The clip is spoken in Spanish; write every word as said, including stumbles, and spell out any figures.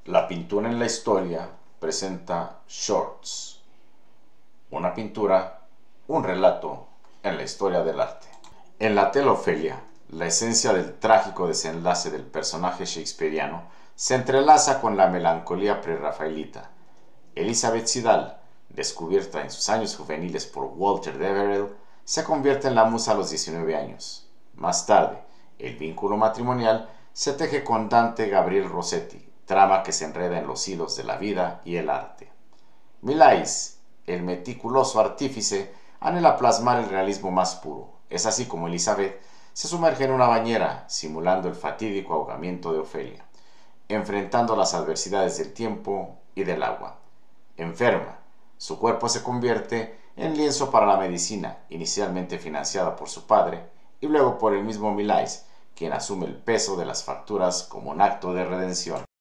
La pintura en la historia presenta Shorts, una pintura, un relato en la historia del arte. En la tela Ofelia, la esencia del trágico desenlace del personaje shakespeariano se entrelaza con la melancolía prerrafaelita. Elizabeth Siddal, descubierta en sus años juveniles por Walter Deverell, se convierte en la musa a los diecinueve años. Más tarde, el vínculo matrimonial se teje con Dante Gabriel Rossetti, trama que se enreda en los hilos de la vida y el arte. Millais, el meticuloso artífice, anhela plasmar el realismo más puro. Es así como Elizabeth se sumerge en una bañera, simulando el fatídico ahogamiento de Ofelia, enfrentando las adversidades del tiempo y del agua. Enferma, su cuerpo se convierte en lienzo para la medicina, inicialmente financiada por su padre y luego por el mismo Millais, quien asume el peso de las facturas como un acto de redención.